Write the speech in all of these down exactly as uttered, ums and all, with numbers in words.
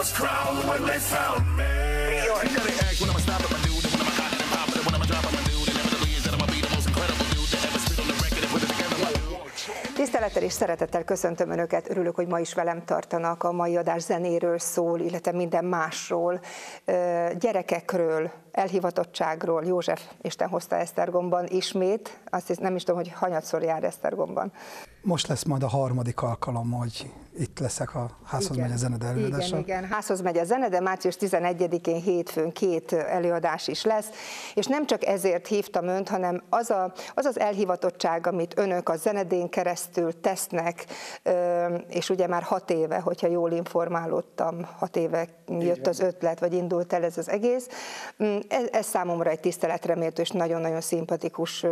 was crowned when they found me. You gotta ask when I'ma stop at my dude, when I'ma cock it and pop it, when I'ma drop on my dude, and inevitably is that I'ma be the most incredible dude to ever spit on the record and put it together like. Tisztelettel és szeretettel köszöntöm Önöket, örülök, hogy ma is velem tartanak. A mai adás zenéről szól, illetve minden másról, gyerekekről, elhivatottságról. József Isten hozta Esztergomban ismét, azt hisz, nem is tudom, hogy hanyatszor jár Esztergomban. Most lesz majd a harmadik alkalom, hogy itt leszek a Házhoz megy a zenede előadása. Igen, igen, Házhoz megy a zenede, március tizenegyedikén hétfőn két előadás is lesz, és nem csak ezért hívtam Önt, hanem az, a, az az elhivatottság, amit Önök a zenedén keresztül tesznek, és ugye már hat éve, hogyha jól informálódtam, hat éve jött az ötlet, vagy indult el ez az egész. Ez, ez számomra egy tiszteletreméltő és nagyon-nagyon szimpatikus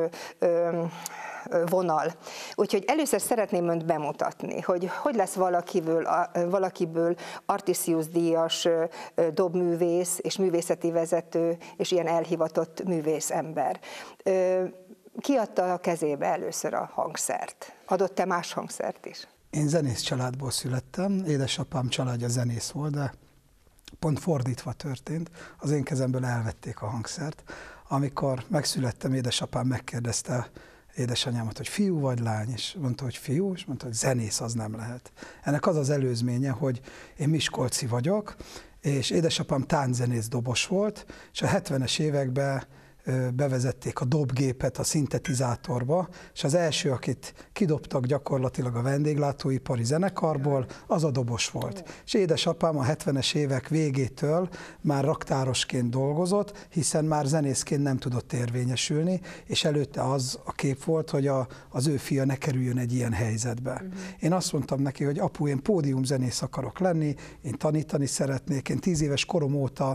vonal. Úgyhogy először szeretném Önt bemutatni, hogy hogy lesz valakiből, valakiből Artisius díjas dobművész és művészeti vezető, és ilyen elhivatott művész ember. Ki adta a kezébe először a hangszert? Adott-e más hangszert is? Én zenész családból születtem, édesapám családja zenész volt, de pont fordítva történt, az én kezemből elvették a hangszert. Amikor megszülettem, édesapám megkérdezte édesanyámat, hogy fiú vagy lány, és mondta, hogy fiú, és mondta, hogy zenész az nem lehet. Ennek az az előzménye, hogy én miskolci vagyok, és édesapám tánczenész dobos volt, és a hetvenes években bevezették a dobgépet a szintetizátorba, és az első, akit kidobtak gyakorlatilag a vendéglátóipari zenekarból, az a dobos volt. És édesapám a hetvenes évek végétől már raktárosként dolgozott, hiszen már zenészként nem tudott érvényesülni, és előtte az a kép volt, hogy a, az ő fia ne kerüljön egy ilyen helyzetbe. Uh-huh. Én azt mondtam neki, hogy apu, én pódiumzenész akarok lenni, én tanítani szeretnék, én tíz éves korom óta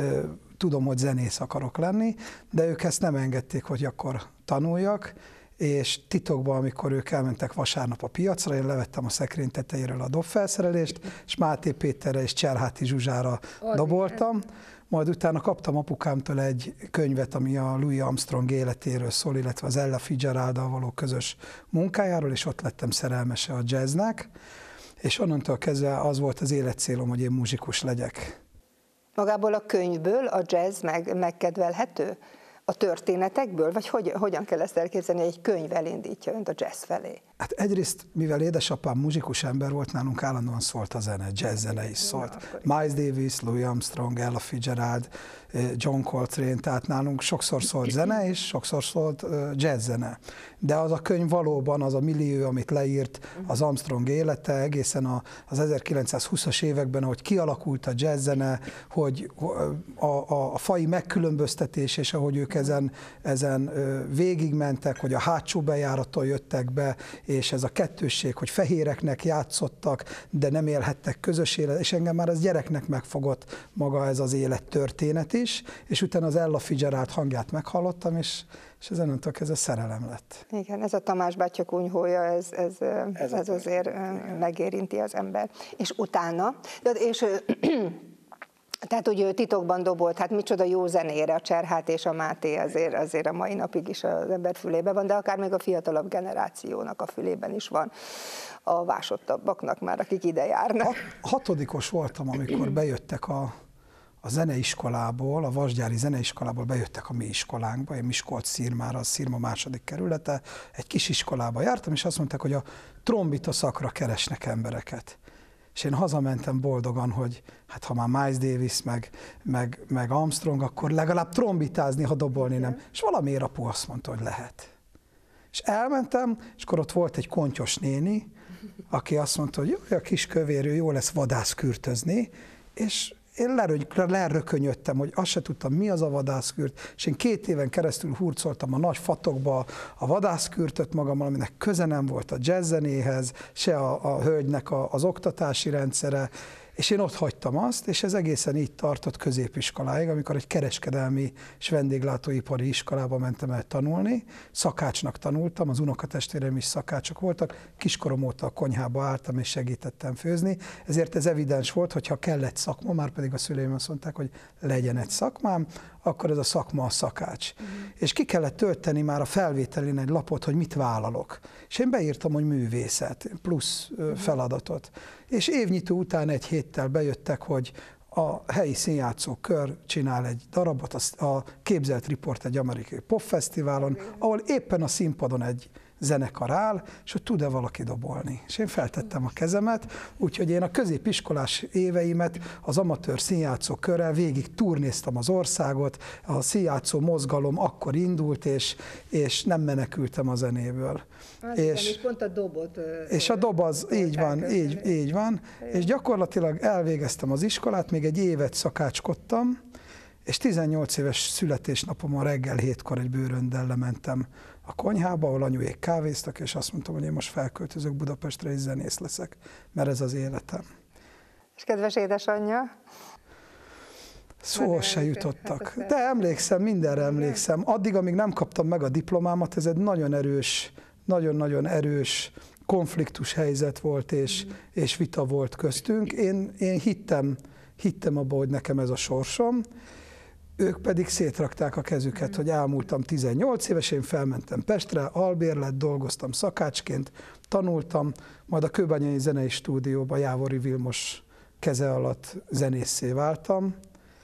tudom, hogy zenész akarok lenni, de ők ezt nem engedték, hogy akkor tanuljak, és titokban, amikor ők elmentek vasárnap a piacra, én levettem a szekrény tetejéről a dobfelszerelést, és Máté Péterre és Cserháti Zsuzsára doboltam, majd utána kaptam apukámtól egy könyvet, ami a Louis Armstrong életéről szól, illetve az Ella Fitzgeralddal való közös munkájáról, és ott lettem szerelmese a jazznek, és onnantól kezdve az volt az életcélom, hogy én muzsikus legyek. Magából a könyvből a jazz meg, megkedvelhető? A történetekből? Vagy hogy, hogyan kell ezt elképzelni, hogy egy könyv elindítja Önt a jazz felé? Hát egyrészt, mivel édesapám muzsikus ember volt, nálunk állandóan szólt a zene, jazz zene is szólt. Miles Davis, Louis Armstrong, Ella Fitzgerald, John Coltrane, tehát nálunk sokszor szólt zene, és sokszor szólt jazz zene. De az a könyv valóban, az a millió, amit leírt az Armstrong élete, egészen az ezerkilencszázhúszas években, ahogy kialakult a jazz zene, hogy a, a, a faji megkülönböztetés, és ahogy ők ezen, ezen végigmentek, hogy a hátsó bejárattól jöttek be, és ez a kettősség, hogy fehéreknek játszottak, de nem élhettek közös élet, és engem már ez gyereknek megfogott maga ez az élet történet is, és utána az Ella Fitzgerald hangját meghallottam, és, és ez onnantól kezdve szerelem lett. Igen, ez a Tamás bátyja kunyhója, ez, ez, ez, ez azért igen, megérinti az ember. És utána, és tehát, hogy ő titokban dobolt, hát micsoda jó zenére, a Cserhát és a Máté azért, azért a mai napig is az ember fülében van, de akár még a fiatalabb generációnak a fülében is van, a vásottabbaknak már, akik ide járnak. Hat, hatodikos voltam, amikor bejöttek a, a zeneiskolából, a Vasgyári zeneiskolából bejöttek a mi iskolánkba, én Miskolc-Szirmára, a Szirma második kerülete, egy kis iskolába jártam, és azt mondták, hogy a trombita szakra keresnek embereket. És én hazamentem boldogan, hogy hát ha már Miles Davis, meg, meg, meg Armstrong, akkor legalább trombitázni, ha dobolni nem. És valamiért apu azt mondta, hogy lehet. És elmentem, és akkor ott volt egy kontyos néni, aki azt mondta, hogy jó, a kis kövérő, jó lesz vadászkürtözni, és én lerökönyödtem, hogy azt se tudtam, mi az a vadászkürt, és én két éven keresztül hurcoltam a nagy fatokba a vadászkürtöt magammal, aminek köze nem volt a jazzzenéhez, se a, a hölgynek a, az oktatási rendszere, és én ott hagytam azt, és ez egészen így tartott középiskoláig, amikor egy kereskedelmi és vendéglátóipari iskolába mentem el tanulni. Szakácsnak tanultam, az unokatestvéreim is szakácsok voltak, kiskorom óta a konyhába álltam és segítettem főzni, ezért ez evidens volt, hogyha kellett szakma, már pedig a szüleim azt mondták, hogy legyen egy szakmám, akkor ez a szakma a szakács. Uh-huh. És ki kellett tölteni már a felvételén egy lapot, hogy mit vállalok. És én beírtam, hogy művészet, plusz uh-huh. feladatot. És évnyitó után egy héttel bejöttek, hogy a helyi színjátszó kör csinál egy darabot, a Képzelt Riport egy amerikai popfesztiválon, ahol éppen a színpadon egy zenekar áll, és hogy tud-e valaki dobolni. És én feltettem a kezemet, úgyhogy én a középiskolás éveimet az amatőr színjátszó körrel végig turnéztam az országot, a színjátszó mozgalom akkor indult, és, és nem menekültem a zenéből. Hát és, és pont a dobot. És a dob az, így van, így, így van. És gyakorlatilag elvégeztem az iskolát, még egy évet szakácskodtam, és tizennyolc éves születésnapomon reggel hétkor egy bőröndel lementem a konyhába, ahol anyuék kávéztak, és azt mondtam, hogy én most felköltözök Budapestre, és zenész leszek, mert ez az életem. És kedves édesanyja? Szó se jutottak. De emlékszem, mindenre emlékszem. Addig, amíg nem kaptam meg a diplomámat, ez egy nagyon erős, nagyon-nagyon erős konfliktus helyzet volt, és, mm. és vita volt köztünk. Én, én hittem, hittem abba, hogy nekem ez a sorsom. Ők pedig szétrakták a kezüket, mm. hogy elmúltam tizennyolc éves, én felmentem Pestre, albérlet, dolgoztam szakácsként, tanultam, majd a Kőbányai Zenei Stúdióban Jávori Vilmos keze alatt zenésszé váltam,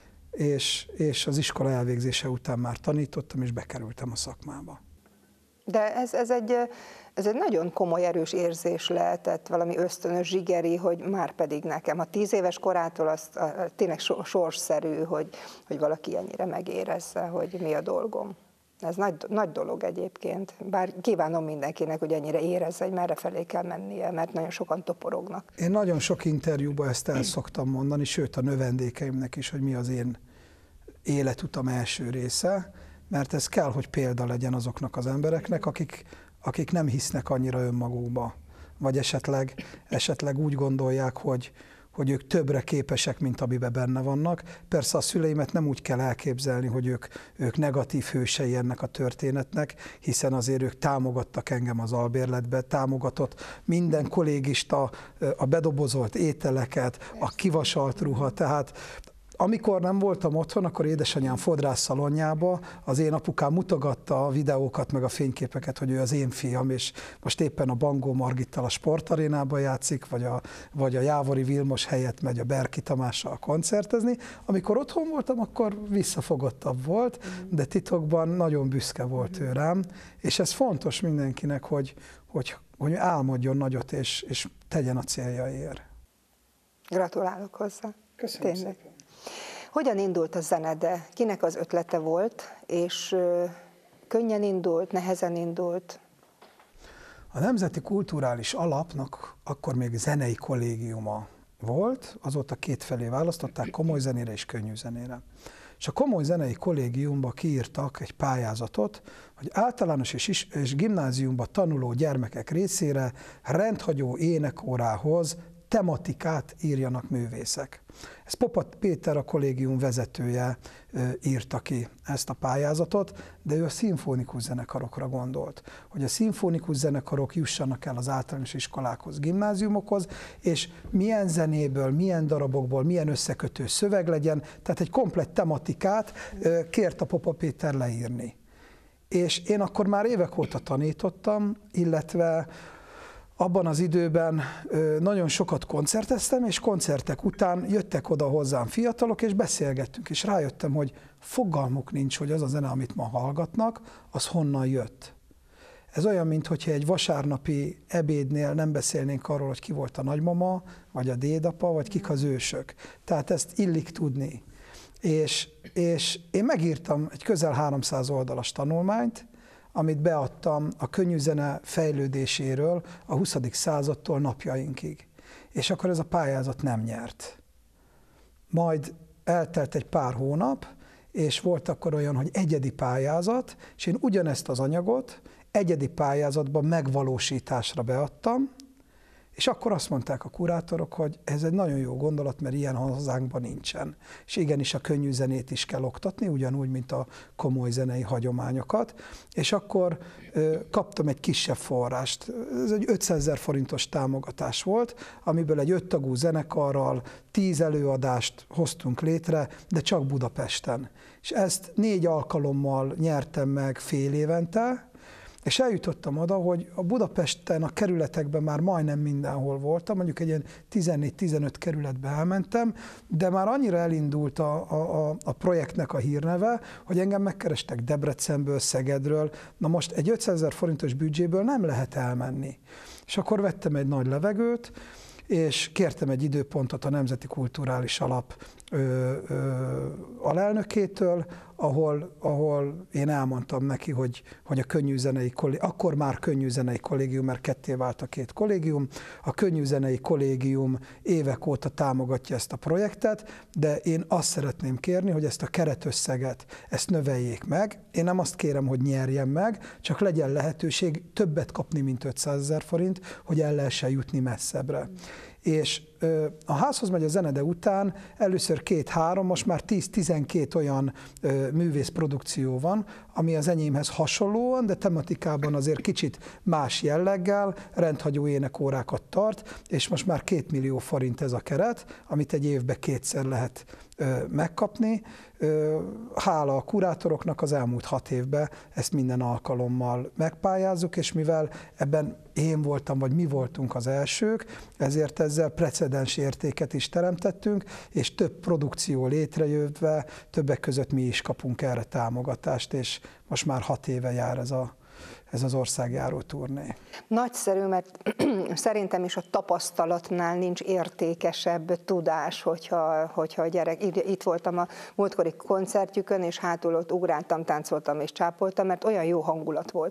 és, és az iskola elvégzése után már tanítottam, és bekerültem a szakmába. De ez, ez, egy, ez egy nagyon komoly, erős érzés lehetett, valami ösztönös, zsigeri, hogy már pedig nekem. A tíz éves korától az a, tényleg sorsszerű, hogy, hogy valaki ennyire megérezze, hogy mi a dolgom. Ez nagy, nagy dolog egyébként, bár kívánom mindenkinek, hogy ennyire érezze, hogy merre felé kell mennie, mert nagyon sokan toporognak. Én nagyon sok interjúban ezt el szoktam mondani, sőt a növendékeimnek is, hogy mi az én életutam első része, mert ez kell, hogy példa legyen azoknak az embereknek, akik, akik nem hisznek annyira önmagukba, vagy esetleg, esetleg úgy gondolják, hogy, hogy ők többre képesek, mint amiben benne vannak. Persze a szüleimet nem úgy kell elképzelni, hogy ők, ők negatív hősei ennek a történetnek, hiszen azért ők támogattak engem az albérletbe, támogatott minden kollégista a bedobozolt ételeket, a kivasalt ruha, tehát amikor nem voltam otthon, akkor édesanyám fodrász szalonjába, az én apukám mutogatta a videókat, meg a fényképeket, hogy ő az én fiam, és most éppen a Bangó Margittal a sportarénában játszik, vagy a, vagy a Jávori Vilmos helyett megy a Berki Tamással koncertezni. Amikor otthon voltam, akkor visszafogottabb volt, de titokban nagyon büszke volt ő rám, és ez fontos mindenkinek, hogy, hogy, hogy álmodjon nagyot, és, és tegyen a céljaért. Gratulálok hozzá. Köszönöm Tényleg. szépen. Hogyan indult a zenede? Kinek az ötlete volt, és könnyen indult, nehezen indult? A Nemzeti Kulturális Alapnak akkor még zenei kollégiuma volt, azóta kétfelé választották, komoly zenére és könnyű zenére. És a komoly zenei kollégiumba kiírtak egy pályázatot, hogy általános és, is, és gimnáziumba tanuló gyermekek részére rendhagyó énekórához tematikát írjanak művészek. Ez Popat Péter, a kollégium vezetője írta ki ezt a pályázatot, de ő a szimfonikus zenekarokra gondolt, hogy a szimfonikus zenekarok jussanak el az általános iskolákhoz, gimnáziumokhoz, és milyen zenéből, milyen darabokból, milyen összekötő szöveg legyen, tehát egy komplett tematikát kért a Popa Péter leírni. És én akkor már évek óta tanítottam, illetve abban az időben nagyon sokat koncerteztem, és koncertek után jöttek oda hozzám fiatalok, és beszélgettünk, és rájöttem, hogy fogalmuk nincs, hogy az a zene, amit ma hallgatnak, az honnan jött. Ez olyan, mintha egy vasárnapi ebédnél nem beszélnénk arról, hogy ki volt a nagymama, vagy a dédapa, vagy kik az ősök. Tehát ezt illik tudni. És, és én megírtam egy közel háromszáz oldalas tanulmányt, amit beadtam a könnyűzene fejlődéséről a huszadik századtól napjainkig. És akkor ez a pályázat nem nyert. Majd eltelt egy pár hónap, és volt akkor olyan, hogy egyedi pályázat, és én ugyanezt az anyagot egyedi pályázatban megvalósításra beadtam, És akkor azt mondták a kurátorok, hogy ez egy nagyon jó gondolat, mert ilyen hazánkban nincsen. És igenis a könnyű zenét is kell oktatni, ugyanúgy, mint a komoly zenei hagyományokat. És akkor ö, kaptam egy kisebb forrást. Ez egy ötszázezer forintos támogatás volt, amiből egy öttagú zenekarral tíz előadást hoztunk létre, de csak Budapesten. És ezt négy alkalommal nyertem meg fél évente, és eljutottam oda, hogy a Budapesten, a kerületekben már majdnem mindenhol voltam, mondjuk egy ilyen tizennégy-tizenöt kerületbe elmentem, de már annyira elindult a, a, a projektnek a hírneve, hogy engem megkerestek Debrecenből, Szegedről, na most egy ötszázezer forintos büdzséből nem lehet elmenni. És akkor vettem egy nagy levegőt, és kértem egy időpontot a Nemzeti Kulturális Alap ö, ö, alelnökétől, ahol, ahol én elmondtam neki, hogy, hogy a könnyűzenei kollégium, akkor már könnyűzenei kollégium, mert ketté vált a két kollégium, a könnyűzenei kollégium évek óta támogatja ezt a projektet, de én azt szeretném kérni, hogy ezt a keretösszeget, ezt növeljék meg. Én nem azt kérem, hogy nyerjem meg, csak legyen lehetőség többet kapni, mint ötszázezer forint, hogy el lehessen jutni messzebbre. És ö, a Házhoz megy a zene, de után először két-három, most már tíz-tizenkét olyan ö, művészprodukció van, ami az enyémhez hasonlóan, de tematikában azért kicsit más jelleggel, rendhagyó énekórákat tart, és most már két millió forint ez a keret, amit egy évben kétszer lehet ö, megkapni. Ö, hála a kurátoroknak az elmúlt hat évben ezt minden alkalommal megpályázzuk, és mivel ebben én voltam, vagy mi voltunk az elsők, ezért ezzel precedens értéket is teremtettünk, és több produkció létrejöttve, többek között mi is kapunk erre támogatást, és most már hat éve jár ez, a, ez az országjáró turné. Nagyszerű, mert szerintem is a tapasztalatnál nincs értékesebb tudás, hogyha, hogyha a gyerek, itt voltam a múltkori koncertjükön, és hátul ott ugráltam, táncoltam és csápoltam, mert olyan jó hangulat volt.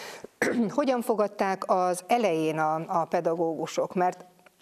Hogyan fogadták az elején a, a pedagógusok? Mert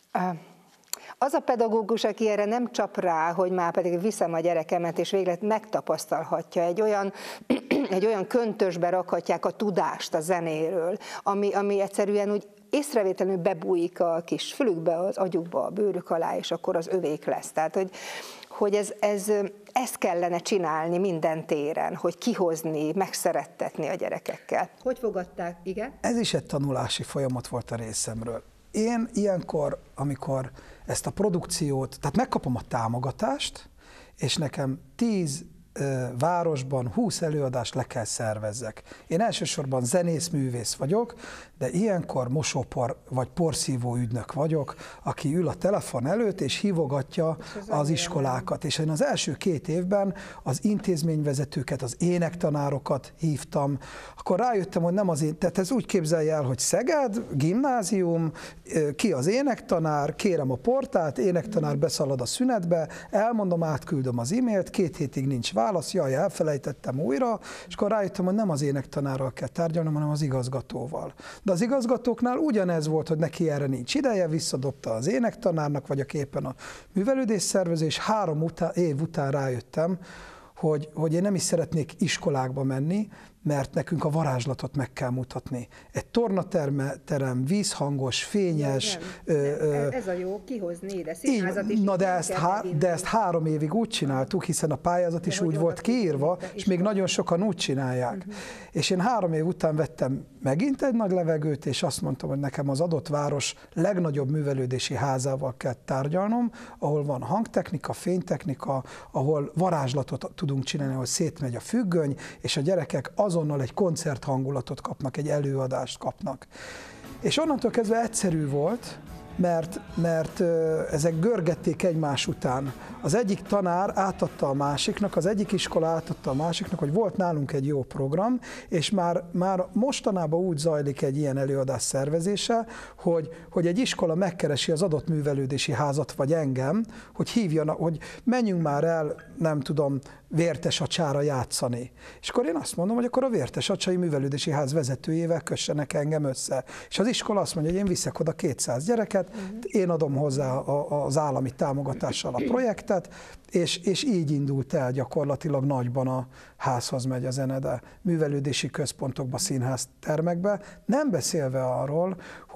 az a pedagógus, aki erre nem csap rá, hogy már pedig viszem a gyerekemet, és végleg megtapasztalhatja, egy olyan, egy olyan köntösbe rakhatják a tudást a zenéről, ami, ami egyszerűen úgy észrevétlenül bebújik a kis fülükbe, az agyukba, a bőrük alá, és akkor az övék lesz. Tehát, hogy, hogy ez, ez, ezt kellene csinálni minden téren, hogy kihozni, megszerettetni a gyerekekkel. Hogy fogadták? Igen? Ez is egy tanulási folyamat volt a részemről. Én ilyenkor, amikor ezt a produkciót, tehát megkapom a támogatást, és nekem tíz városban húsz előadást le kell szervezzek. Én elsősorban zenész, művész vagyok, de ilyenkor mosópor vagy porszívó ügynök vagyok, aki ül a telefon előtt és hívogatja az iskolákat. És én az első két évben az intézményvezetőket, az énektanárokat hívtam, akkor rájöttem, hogy nem az én, tehát ez úgy képzelje el, hogy Szeged, gimnázium, ki az énektanár, kérem a portát, énektanár beszalad a szünetbe, elmondom, átküldöm az e-mailt, két hétig nincs válasz, jaj, elfelejtettem újra, és akkor rájöttem, hogy nem az énektanárral kell tárgyalnom, hanem az igazgatóval. De az igazgatóknál ugyanez volt, hogy neki erre nincs ideje, visszadobta az énektanárnak, vagy aki éppen a művelődésszervező, és három után, év után rájöttem, hogy, hogy én nem is szeretnék iskolákba menni, mert nekünk a varázslatot meg kell mutatni. Egy tornaterem, vízhangos, fényes... Nem, nem, ö, nem. Ez a jó, kihozni ide, színházat is. Na de ezt, há, de ezt három évig úgy csináltuk, hiszen a pályázat de is úgy volt kiírva, és még nagyon sokan úgy csinálják. Uh-huh. És én három év után vettem megint egy nagy levegőt, és azt mondtam, hogy nekem az adott város legnagyobb művelődési házával kell tárgyalnom, ahol van hangtechnika, fénytechnika, ahol varázslatot tudunk csinálni, ahol szétmegy a függöny, és a gyerekek azonnal egy koncerthangulatot kapnak, egy előadást kapnak. És onnantól kezdve egyszerű volt, mert, mert ezek görgették egymás után. Az egyik tanár átadta a másiknak, az egyik iskola átadta a másiknak, hogy volt nálunk egy jó program, és már, már mostanában úgy zajlik egy ilyen előadás szervezése, hogy, hogy egy iskola megkeresi az adott művelődési házat, vagy engem, hogy hívjon, hogy menjünk már el, nem tudom, Vértesacsára játszani. És akkor én azt mondom, hogy akkor a Vértesacsai Művelődési Ház vezetőjével kössenek engem össze. És az iskola azt mondja, hogy én viszek oda kétszáz gyereket, uh-huh. én adom hozzá a, az állami támogatással a projektet, és, és így indult el gyakorlatilag nagyban a Házhoz megy a zene, de művelődési központokba, színház termekbe, nem beszélve arról, hogy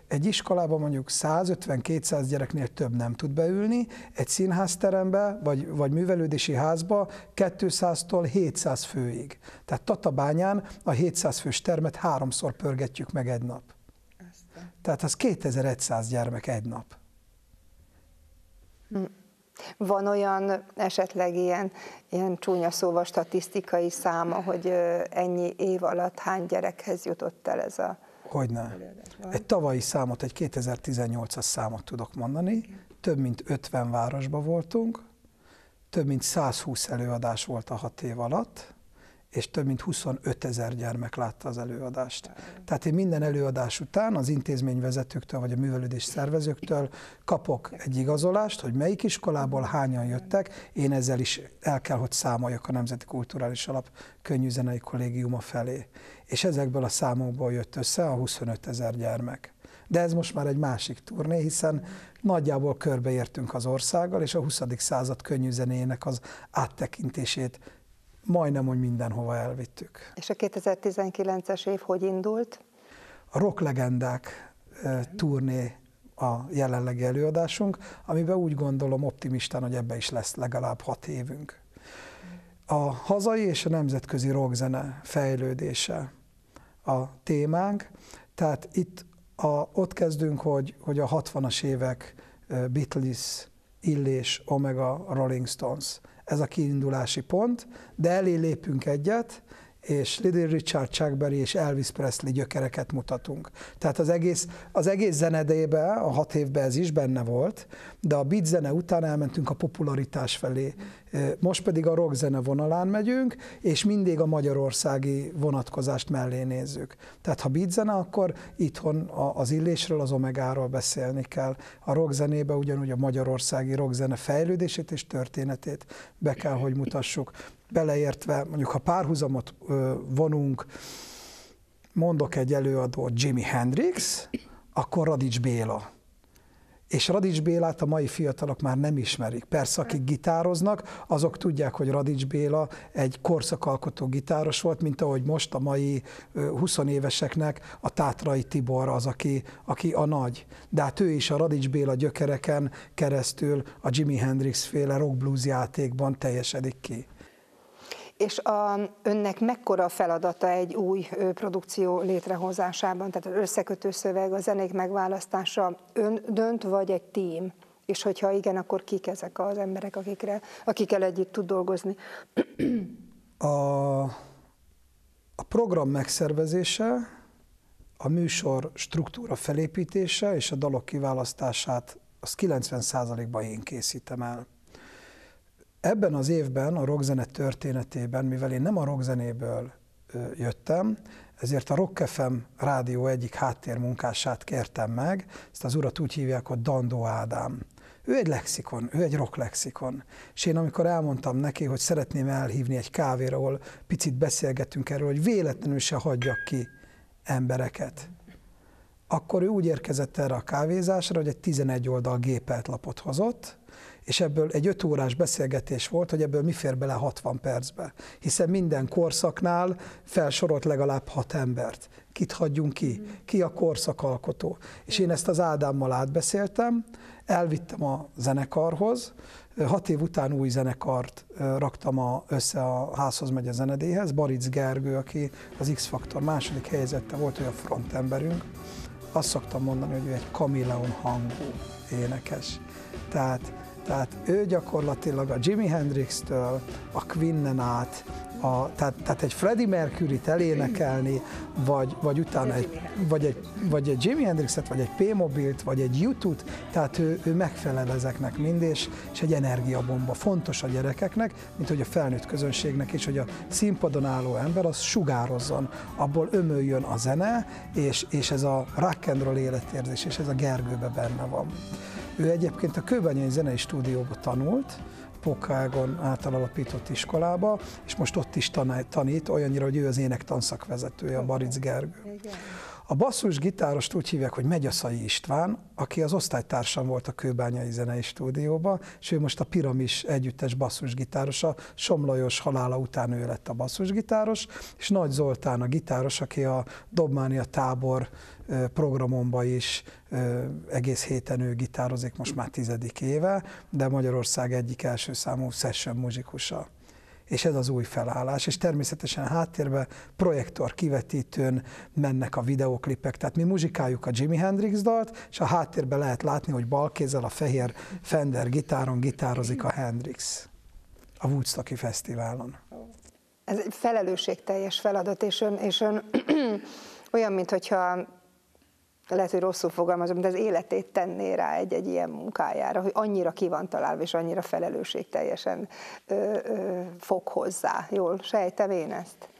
egy iskolában mondjuk százötven-kétszáz gyereknél több nem tud beülni, egy színházterembe vagy, vagy művelődési házba kétszáztól hétszáz főig. Tehát Tatabányán a hétszáz fős termet háromszor pörgetjük meg egy nap. Tehát az kétezer-száz gyermek egy nap. Van olyan esetleg ilyen, ilyen csúnya szóval statisztikai száma, hogy ennyi év alatt hány gyerekhez jutott el ez a... Hogyne. Egy tavalyi számot, egy kétezer-tizennyolcas számot tudok mondani. Több mint ötven városban voltunk, több mint százhúsz előadás volt a hat év alatt, és több mint huszonötezer gyermek látta az előadást. Tehát én minden előadás után az intézményvezetőktől vagy a művelődés szervezőktől kapok egy igazolást, hogy melyik iskolából hányan jöttek, én ezzel is el kell, hogy számoljak a Nemzeti Kulturális Alap Könnyűzenei Kollégiuma felé. És ezekből a számokból jött össze a huszonötezer gyermek. De ez most már egy másik turné, hiszen nagyjából körbeértünk az országgal, és a huszadik század könnyűzenéjének az áttekintését majdnem, hogy mindenhova elvittük. És a kétezer-tizenkilences év hogy indult? A Rock Legendák turné a jelenlegi előadásunk, amiben úgy gondolom optimistán, hogy ebbe is lesz legalább hat évünk. A hazai és a nemzetközi rockzene fejlődése a témánk, tehát itt a, ott kezdünk, hogy, hogy a hatvanas évek Beatles, Illés, Omega, Rolling Stones, ez a kiindulási pont, de elé lépünk egyet, és Little Richard, Chuck Berry és Elvis Presley gyökereket mutatunk. Tehát az egész, az egész zenedébe, a hat évben ez is benne volt, de a beat zene után elmentünk a popularitás felé. Most pedig a rock zene vonalán megyünk, és mindig a magyarországi vonatkozást mellé nézzük. Tehát ha beat zene, akkor itthon az Illésről, az Omegáról beszélni kell. A rock zenébe ugyanúgy a magyarországi rock zene fejlődését és történetét be kell, hogy mutassuk. Beleértve, mondjuk ha párhuzamot ö, vonunk, mondok egy előadót, Jimi Hendrix, akkor Radics Béla. És Radics Bélát a mai fiatalok már nem ismerik. Persze, akik gitároznak, azok tudják, hogy Radics Béla egy korszakalkotó gitáros volt, mint ahogy most a mai huszonéveseknek a Tátrai Tibor az, aki, aki a nagy. De hát ő is a Radics Béla gyökereken keresztül a Jimi Hendrix féle rock blues játékban teljesedik ki. És a, önnek mekkora a feladata egy új ö, produkció létrehozásában, tehát az összekötő szöveg, a zenék megválasztása, ön dönt, vagy egy tím? És hogyha igen, akkor kik ezek az emberek, akikre, akikkel együtt tud dolgozni? A, a program megszervezése, a műsor struktúra felépítése és a dalok kiválasztását az kilencven százalékban én készítem el. Ebben az évben a rockzene történetében, mivel én nem a rockzenéből jöttem, ezért a Rock ef em rádió egyik háttérmunkását kértem meg, ezt az urat úgy hívják, hogy Dandó Ádám. Ő egy lexikon, ő egy rock lexikon. És én amikor elmondtam neki, hogy szeretném elhívni egy kávéra, ahol picit beszélgetünk erről, hogy véletlenül se hagyjak ki embereket, akkor ő úgy érkezett erre a kávézásra, hogy egy tizenegy oldal gépelt lapot hozott, és ebből egy öt órás beszélgetés volt, hogy ebből mi fér bele hatvan percbe. Hiszen minden korszaknál felsorolt legalább hat embert. Kit hagyjunk ki? Ki a korszakalkotó? És én ezt az Ádámmal átbeszéltem, elvittem a zenekarhoz, hat év után új zenekart raktam a, össze a Házhoz megy a zenedéhez, Baric Gergő, aki az X-Faktor második helyezette volt, ő a frontemberünk. Azt szoktam mondani, hogy ő egy kameleon hangú énekes. Tehát Tehát ő gyakorlatilag a Jimi Hendrix-től a Queen-en át, a, tehát, tehát egy Freddie Mercury-t elénekelni, vagy, vagy utána egy, vagy egy, vagy egy Jimi Hendrixet, vagy egy P-mobilt, vagy egy U kettőt, tehát ő, ő megfelel ezeknek mind, és, és egy energiabomba. Fontos a gyerekeknek, mint hogy a felnőtt közönségnek is, hogy a színpadon álló ember az sugározzon, abból ömöljön a zene, és, és ez a rock and roll életérzés, és ez a Gergőbe benne van. Ő egyébként a Kőbányai Zenei Stúdióban tanult, Pókágon által alapított iskolába, és most ott is tanít, olyannyira, hogy ő az énektanszakvezetője, a Baric Gergő. A basszusgitárost úgy hívják, hogy Megyaszai István, aki az osztálytársam volt a Kőbányai Zenei Stúdióban, és ő most a Piramis együttes basszusgitárosa, Somlajos halála után ő lett a basszusgitáros, és Nagy Zoltán a gitáros, aki a Dobmánia tábor programomba is egész héten ő gitározik, most már tizedik éve, de Magyarország egyik első számú session muzsikusa. És ez az új felállás, és természetesen háttérben projektor kivetítőn mennek a videóklipek, tehát mi muzsikáljuk a Jimi Hendrix dalt, és a háttérben lehet látni, hogy bal kézzel a fehér Fender gitáron gitározik a Hendrix a Woodstocki Fesztiválon. Ez egy felelősségteljes feladat, és ön, és ön olyan, mintha lehet, hogy rosszul fogalmazom, de az életét tenné rá egy-egy ilyen munkájára, hogy annyira ki van találva, és annyira felelősségteljesen ö, ö, fog hozzá. Jól sejtem én ezt?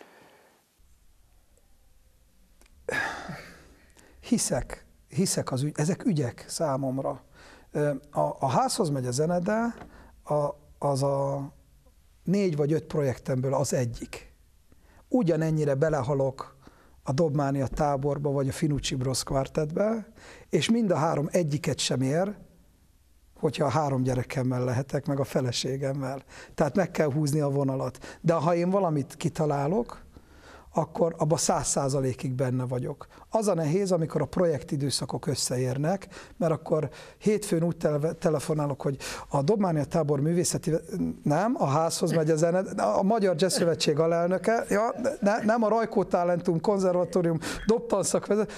Hiszek, hiszek az ügy, ezek ügyek számomra. A, a Házhoz megy a zene, de a, az a négy vagy öt projektemből az egyik. Ugyanennyire belehalok a Dobmánia táborba, vagy a Finucci Bros Quartetbe, és mind a három egyiket sem ér, hogyha a három gyerekemmel lehetek, meg a feleségemmel. Tehát meg kell húzni a vonalat. De ha én valamit kitalálok, akkor abban száz százalékig benne vagyok. Az a nehéz, amikor a projektidőszakok összeérnek, mert akkor hétfőn úgy tele- telefonálok, hogy a Dobmánia tábor művészeti, nem, a Házhoz megy a zene, a Magyar Jazz Szövetség alelnöke, ja, ne, nem a Rajkó Talentum konzervatórium dobtanszakvezető,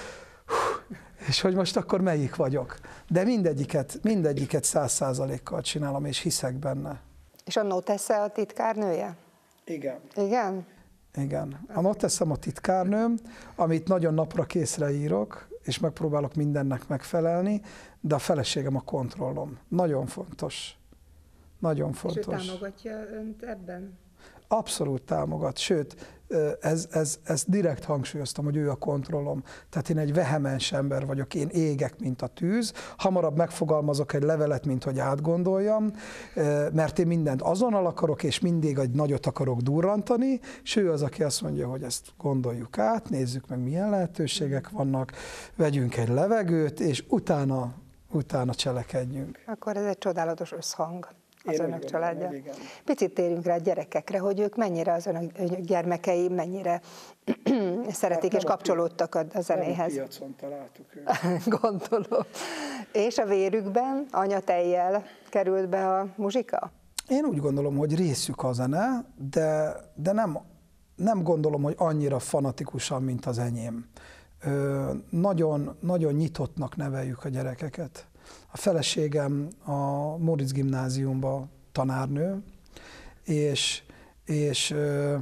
és hogy most akkor melyik vagyok. De mindegyiket, mindegyiket száz százalékkal csinálom, és hiszek benne. És a Notesse a titkárnője? Igen. Igen? Igen. A Notessem a titkárnőm, amit nagyon napra készre írok, és megpróbálok mindennek megfelelni, de a feleségem a kontrollom. Nagyon fontos. Nagyon fontos. És ő támogatja önt ebben? Abszolút támogat, sőt, ez, ez, ez direkt hangsúlyoztam, hogy ő a kontrollom. Tehát én egy vehemens ember vagyok, én égek, mint a tűz, hamarabb megfogalmazok egy levelet, mint hogy átgondoljam, mert én mindent azonnal akarok, és mindig egy nagyot akarok durrantani, és ő az, aki azt mondja, hogy ezt gondoljuk át, nézzük meg, milyen lehetőségek vannak, vegyünk egy levegőt, és utána, utána cselekedjünk. Akkor ez egy csodálatos összhang az Én önök családja. Igen. Picit térjünk rá a gyerekekre, hogy ők mennyire az önök, önök gyermekei, mennyire szeretik hát és kapcsolódtak a, a zenéhez. Nem a piacon találtuk őket. Gondolom. És a vérükben anyatejjel került be a muzsika? Én úgy gondolom, hogy részük a zene, de, de nem, nem gondolom, hogy annyira fanatikusan, mint az enyém. Ö, nagyon, nagyon nyitottnak neveljük a gyerekeket. A feleségem a Móricz gimnáziumban tanárnő, és, és ö,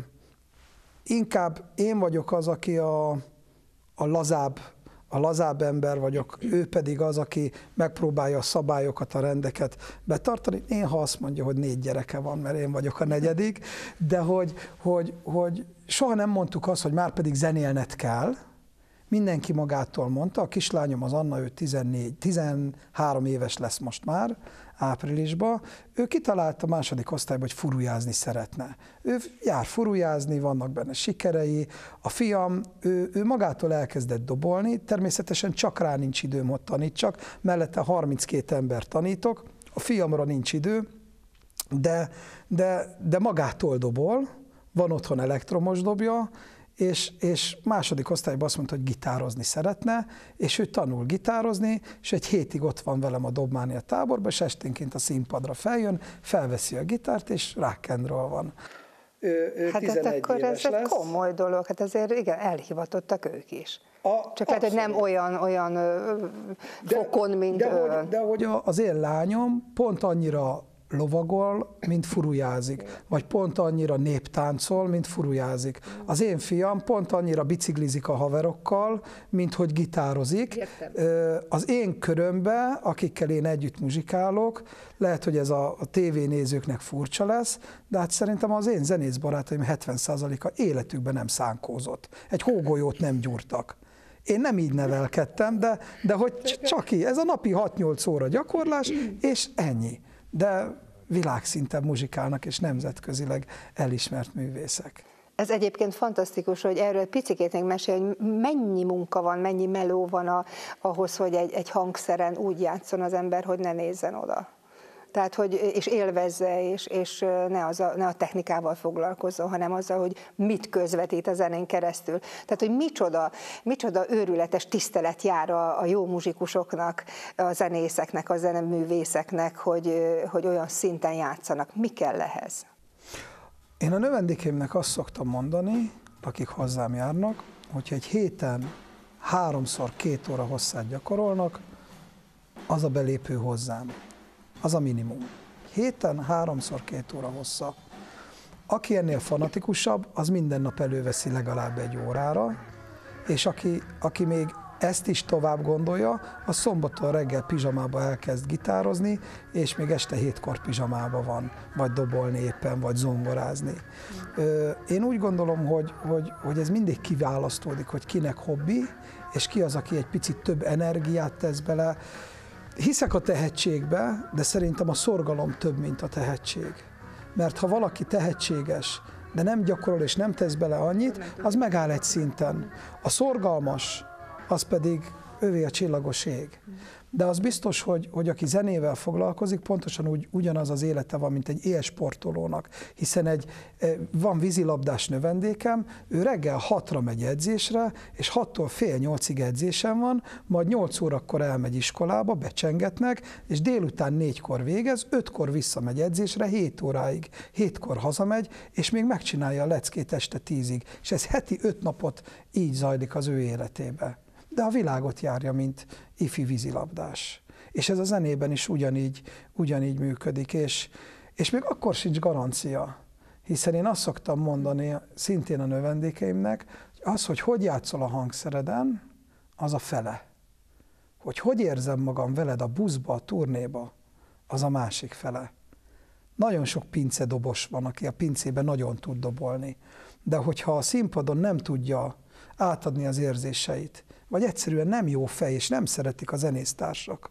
inkább én vagyok az, aki a, a lazább, a lazább ember vagyok, ő pedig az, aki megpróbálja a szabályokat, a rendeket betartani. Néha azt mondja, hogy négy gyereke van, mert én vagyok a negyedik, de hogy, hogy, hogy soha nem mondtuk azt, hogy már pedig zenélned kell. Mindenki magától mondta, a kislányom az Anna, ő tizennégy, tizenhárom éves lesz most már, áprilisban, ő kitalálta a második osztályban, hogy furujázni szeretne. Ő jár furujázni, vannak benne sikerei, a fiam, ő, ő magától elkezdett dobolni, természetesen csak rá nincs időm, hogy tanítsak, mellette harminckét ember tanítok, a fiamra nincs idő, de, de, de magától dobol, van otthon elektromos dobja, És, és második osztályban azt mondta, hogy gitározni szeretne, és ő tanul gitározni, és egy hétig ott van velem a Dobmánia táborban, és esténként a színpadra feljön, felveszi a gitárt, és rock and roll van. Ő, ő hát hát akkor ez egy komoly dolog, hát azért igen, elhivatottak ők is. A, Csak lehet, hogy nem olyan, olyan de, fokon, mint de, ön. Hogy, de hogy az én lányom pont annyira lovagol, mint furujázik, vagy pont annyira néptáncol, mint furujázik. Az én fiam pont annyira biciklizik a haverokkal, mint hogy gitározik. Értem. Az én körömbe, akikkel én együtt muzsikálok, lehet, hogy ez a, a tévénézőknek furcsa lesz, de hát szerintem az én zenész barátaim hetven százaléka életükben nem szánkózott. Egy hógolyót nem gyúrtak. Én nem így nevelkedtem, de, de hogy csak így, ez a napi hat-nyolc óra gyakorlás, és ennyi. De világszinten muzsikálnak, és nemzetközileg elismert művészek. Ez egyébként fantasztikus, hogy erről picikét még mesél, hogy mennyi munka van, mennyi meló van a, ahhoz, hogy egy, egy hangszeren úgy játszon az ember, hogy ne nézzen oda. Tehát, hogy, és élvezze, és, és ne, az a, ne a technikával foglalkozzon, hanem azzal, hogy mit közvetít a zenén keresztül. Tehát, hogy micsoda, micsoda őrületes tisztelet jár a, a jó muzsikusoknak, a zenészeknek, a zeneművészeknek, hogy, hogy olyan szinten játszanak. Mi kell ehhez? Én a növendékeimnek azt szoktam mondani, akik hozzám járnak, hogyha egy héten háromszor két óra hosszát gyakorolnak, az a belépő hozzám. Az a minimum. Héten háromszor két óra hossza. Aki ennél fanatikusabb, az minden nap előveszi legalább egy órára, és aki, aki még ezt is tovább gondolja, az szombaton reggel pizsamába elkezd gitározni, és még este hétkor pizsamába van, vagy dobolni éppen, vagy zongorázni. Én úgy gondolom, hogy, hogy, hogy ez mindig kiválasztódik, hogy kinek hobbi, és ki az, aki egy picit több energiát tesz bele. Hiszek a tehetségbe, de szerintem a szorgalom több, mint a tehetség. Mert ha valaki tehetséges, de nem gyakorol és nem tesz bele annyit, az megáll egy szinten. A szorgalmas, az pedig övé a csillagos ég. De az biztos, hogy, hogy aki zenével foglalkozik, pontosan úgy, ugyanaz az élete van, mint egy élsportolónak. Hiszen egy, van vízilabdás növendékem, ő reggel hatra megy edzésre, és hattól fél nyolcig edzésem van, majd nyolc órakor elmegy iskolába, becsengetnek, és délután négykor végez, ötkor visszamegy edzésre, hét óráig, hétkor hazamegy, és még megcsinálja a leckét este tízig. És ez heti öt napot így zajlik az ő életébe. De a világot járja, mint ifi vízilabdás. És ez a zenében is ugyanígy, ugyanígy működik, és, és még akkor sincs garancia. Hiszen én azt szoktam mondani szintén a növendékeimnek, hogy az, hogy hogy játszol a hangszereden, az a fele. Hogy hogy érzem magam veled a buszba, a turnéba, az a másik fele. Nagyon sok pincedobos van, aki a pincében nagyon tud dobolni. De hogyha a színpadon nem tudja átadni az érzéseit, vagy egyszerűen nem jó fej, és nem szeretik a zenésztársak,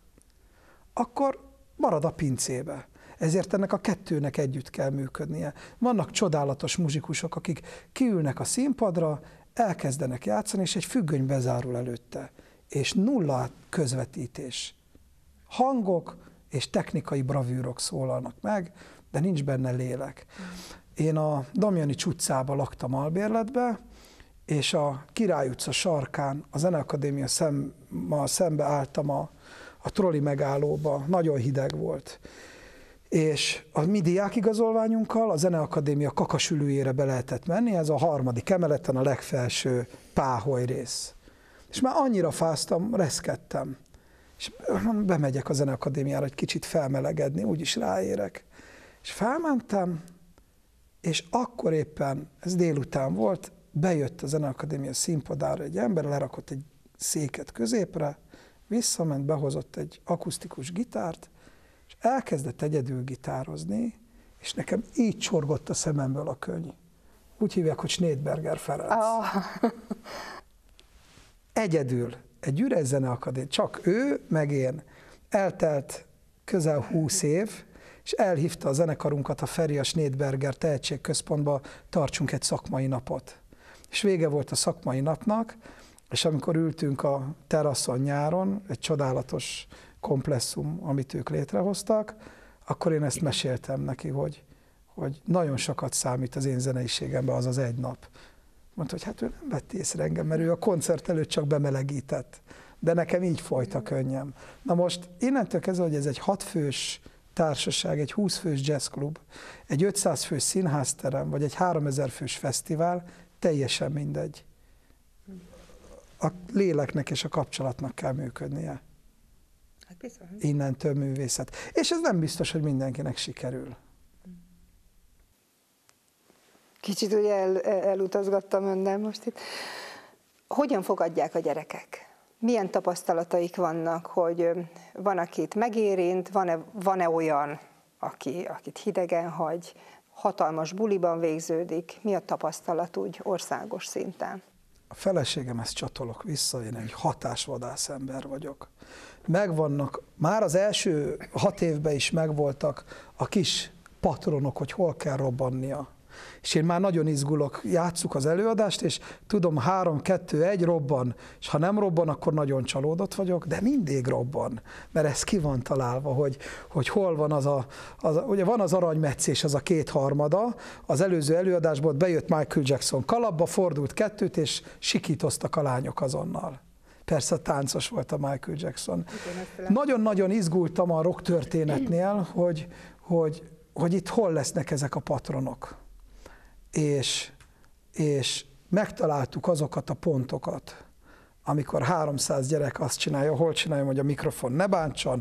akkor marad a pincébe. Ezért ennek a kettőnek együtt kell működnie. Vannak csodálatos muzsikusok, akik kiülnek a színpadra, elkezdenek játszani, és egy függöny bezárul előtte. És nulla közvetítés. Hangok és technikai bravűrok szólalnak meg, de nincs benne lélek. Én a Damjanics utcában laktam albérletbe, és a Király utca sarkán, a Zeneakadémia szem, szembe álltam a, a troli megállóba, nagyon hideg volt. És a mi diákigazolványunkkal a Zeneakadémia kakasülőjére be lehetett menni, ez a harmadik emeleten a legfelső páholy rész. És már annyira fáztam, reszkedtem. És bemegyek a Zeneakadémiára egy kicsit felmelegedni, úgyis ráérek. És felmentem, és akkor éppen, ez délután volt, bejött a Zeneakadémia színpadára egy ember, lerakott egy széket középre, visszament, behozott egy akusztikus gitárt, és elkezdett egyedül gitározni, és nekem így csorgott a szememből a könny. Úgy hívják, hogy Schneidberger Ferenc. Oh. Egyedül, egy üres Zeneakadémia, csak ő, meg én. Eltelt közel húsz év, és elhívta a zenekarunkat a Feri a Schneidberger Tehetségközpontba, tartsunk egy szakmai napot. És vége volt a szakmai napnak, és amikor ültünk a teraszon nyáron, egy csodálatos komplexum, amit ők létrehoztak, akkor én ezt meséltem neki, hogy, hogy nagyon sokat számít az én zeneiségemben az az egy nap. Mondta, hogy hát ő nem vett észre engem, mert ő a koncert előtt csak bemelegített. De nekem így folyt a könnyem. Na most innentől kezdve, hogy ez egy hatfős társaság, egy húsz fős jazzklub, egy ötszáz fős színházterem, vagy egy háromezer fős fesztivál, teljesen mindegy. A léleknek és a kapcsolatnak kell működnie. Hát bizony. Innentől művészet. És ez nem biztos, hogy mindenkinek sikerül. Kicsit ugye el, elutazgattam önnel most itt. Hogyan fogadják a gyerekek? Milyen tapasztalataik vannak, hogy van, akit megérint, van-e, van-e olyan, aki, akit hidegen hagy, hatalmas buliban végződik? Mi a tapasztalat úgy országos szinten? A feleségemhez csatolok vissza, én egy hatásvadász ember vagyok. Megvannak, már az első hat évben is megvoltak a kis patronok, hogy hol kell robbannia. És én már nagyon izgulok, játsszuk az előadást, és tudom, három, kettő, egy robban, és ha nem robban, akkor nagyon csalódott vagyok, de mindig robban, mert ez ki van találva, hogy, hogy hol van az a, az a, ugye van az aranymetszés, az a kétharmada, az előző előadásból bejött Michael Jackson, kalapba fordult kettőt, és sikítoztak a lányok azonnal. Persze táncos volt a Michael Jackson. Nagyon-nagyon izgultam a rock történetnél, hogy, hogy, hogy itt hol lesznek ezek a patronok. És, és megtaláltuk azokat a pontokat, amikor háromszáz gyerek azt csinálja, hol csináljam, hogy a mikrofon ne bántson,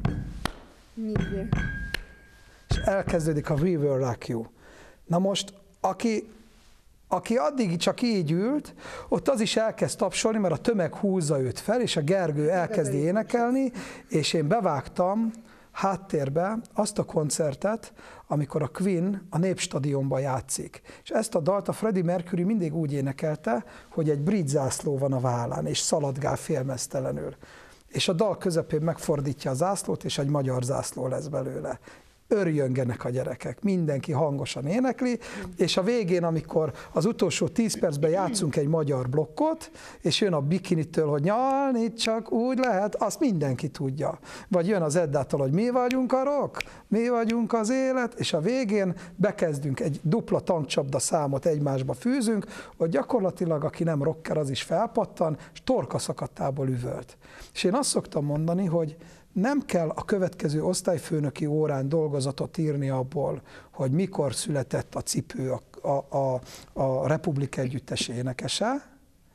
és elkezdődik a We Will Rock You. Na most, aki, aki addig csak így ült, ott az is elkezd tapsolni, mert a tömeg húzza őt fel, és a Gergő elkezdi énekelni, és én bevágtam háttérbe azt a koncertet, amikor a Queen a Népstadionban játszik. És ezt a dalt a Freddie Mercury mindig úgy énekelte, hogy egy brit zászló van a vállán, és szaladgál félmeztelenül. És a dal közepén megfordítja a zászlót, és egy magyar zászló lesz belőle. Örjöngenek a gyerekek, mindenki hangosan énekli, és a végén, amikor az utolsó tíz percben játszunk egy magyar blokkot, és jön a Bikinitől, hogy nyalni csak úgy lehet, azt mindenki tudja. Vagy jön az Eddától, hogy mi vagyunk a rock, mi vagyunk az élet, és a végén bekezdünk egy dupla tankcsapda számot egymásba fűzünk, hogy gyakorlatilag aki nem rocker, az is felpattan, és torkaszakadtából üvölt. És én azt szoktam mondani, hogy nem kell a következő osztályfőnöki órán dolgozatot írni abból, hogy mikor született a Cipő, a, a, a, a Republik Együttes énekese,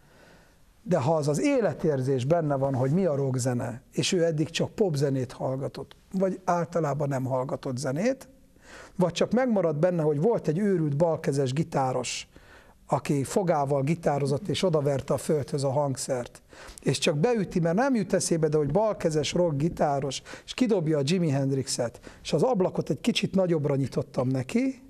de ha az az életérzés benne van, hogy mi a rockzene, és ő eddig csak popzenét hallgatott, vagy általában nem hallgatott zenét, vagy csak megmarad benne, hogy volt egy őrült balkezes gitáros, aki fogával gitározott, és odaverte a földhöz a hangszert, és csak beüti, mert nem jut eszébe, de hogy balkezes rock gitáros, és kidobja a Jimi Hendrixet, és az ablakot egy kicsit nagyobbra nyitottam neki,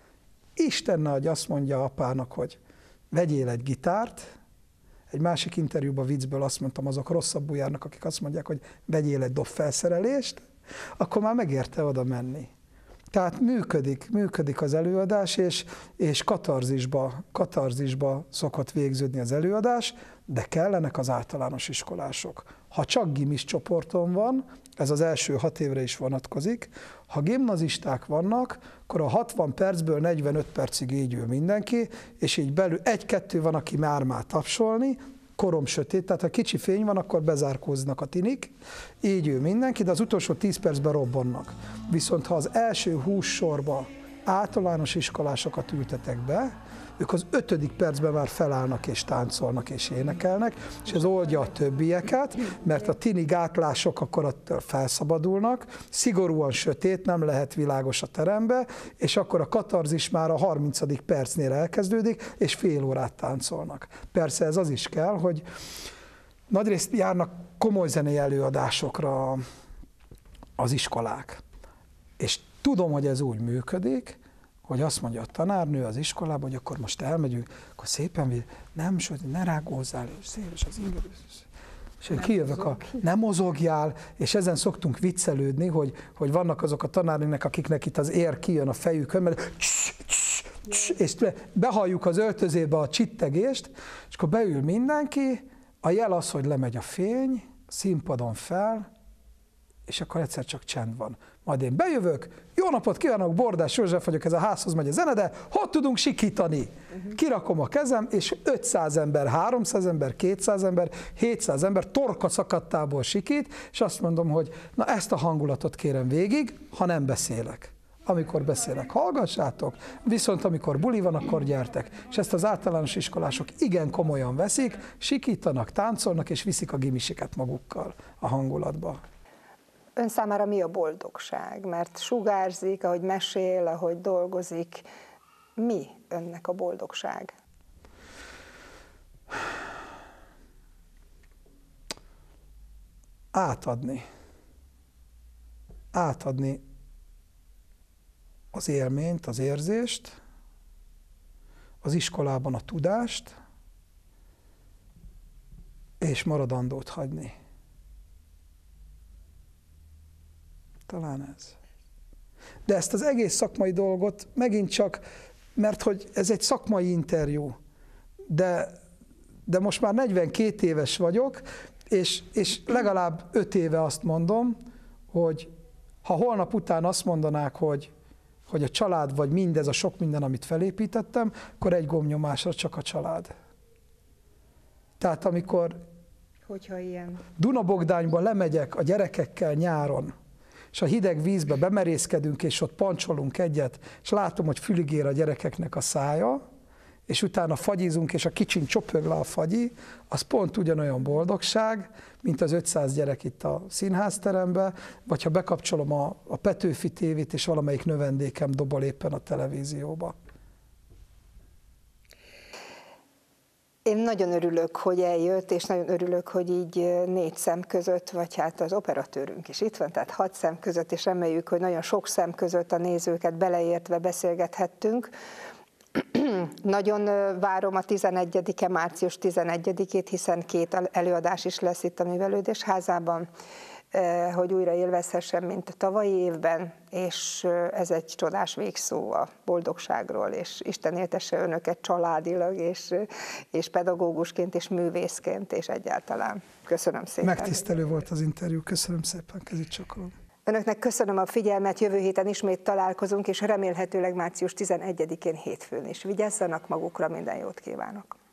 Isten ne adj, azt mondja apának, hogy vegyél egy gitárt, egy másik interjúban viccből azt mondtam, azok rosszabbul járnak, akik azt mondják, hogy vegyél egy dobfelszerelést, akkor már megérte oda menni. Tehát működik, működik az előadás, és, és katarzisba, katarzisba szokott végződni az előadás, de kellenek az általános iskolások. Ha csak gimis csoporton van, ez az első hat évre is vonatkozik, ha gimnazisták vannak, akkor a hatvan percből negyvenöt percig így ül mindenki, és így belül egy-kettő van, aki már már tapsolni, korom sötét, tehát ha kicsi fény van, akkor bezárkóznak a tinik, így ül mindenki, de az utolsó tíz percben robbannak. Viszont ha az első húsz sorba általános iskolásokat ültetek be, ők az ötödik percben már felállnak és táncolnak és énekelnek, és ez oldja a többieket, mert a tini gátlások akkor attól felszabadulnak, szigorúan sötét, nem lehet világos a terembe, és akkor a katarzis már a harmincadik percnél elkezdődik, és fél órát táncolnak. Persze ez az is kell, hogy nagyrészt járnak komoly zenei előadásokra az iskolák. És tudom, hogy ez úgy működik, hogy azt mondja a tanárnő az iskolában, hogy akkor most elmegyünk, akkor szépen, nem, ne rágózzál, és szép, és az ingerő. És én kijövök a nem mozogjál, és ezen szoktunk viccelődni, hogy, hogy vannak azok a tanárnőnek, akiknek itt az ér kijön a fejükön, mert css, css, css, és behalljuk az öltözébe a csittegést, és akkor beül mindenki, a jel az, hogy lemegy a fény, színpadon fel, és akkor egyszer csak csend van. Majd én bejövök, jó napot kívánok, Bordás József vagyok, ez a Házhoz megy a zene, de hogy tudunk sikítani? Uh-huh. Kirakom a kezem, és ötszáz ember, háromszáz ember, kétszáz ember, hétszáz ember torka szakadtából sikít, és azt mondom, hogy na ezt a hangulatot kérem végig, ha nem beszélek. Amikor beszélek, hallgassátok, viszont amikor buli van, akkor gyertek. És ezt az általános iskolások igen komolyan veszik, sikítanak, táncolnak, és viszik a gimisiket magukkal a hangulatba. Ön számára mi a boldogság? Mert sugárzik, ahogy mesél, ahogy dolgozik. Mi önnek a boldogság? Átadni. Átadni az élményt, az érzést, az iskolában a tudást, és maradandót hagyni. Talán ez. De ezt az egész szakmai dolgot megint csak mert hogy ez egy szakmai interjú, de, de most már negyvenkét éves vagyok, és, és legalább öt éve azt mondom, hogy ha holnap után azt mondanák, hogy, hogy a család, vagy mindez a sok minden, amit felépítettem, akkor egy gombnyomásra csak a család. Tehát amikor Hogyha ilyen. Dunabogdányba lemegyek a gyerekekkel nyáron, és a hideg vízbe bemerészkedünk, és ott pancsolunk egyet, és látom, hogy fülig ér a gyerekeknek a szája, és utána fagyizunk, és a kicsin csöpög le a fagyi, az pont ugyanolyan boldogság, mint az ötszáz gyerek itt a színházteremben, vagy ha bekapcsolom a, a Petőfi tévét, és valamelyik növendékem dobol éppen a televízióba. Én nagyon örülök, hogy eljött, és nagyon örülök, hogy így négy szem között, vagy hát az operatőrünk is itt van, tehát hat szem között, és reméljük, hogy nagyon sok szem között a nézőket beleértve beszélgethettünk. Nagyon várom a tizenegyedike, március tizenegyedikét, hiszen két előadás is lesz itt a Művelődés Házában, hogy újra élvezhessem, mint a tavalyi évben, és ez egy csodás végszó a boldogságról, és Isten éltesse önöket családilag, és, és pedagógusként, és művészként, és egyáltalán. Köszönöm szépen. Megtisztelő volt az interjú, köszönöm szépen, kezit csakolom. Önöknek köszönöm a figyelmet, jövő héten ismét találkozunk, és remélhetőleg március tizenegyedikén hétfőn is. Vigyázzanak magukra, minden jót kívánok!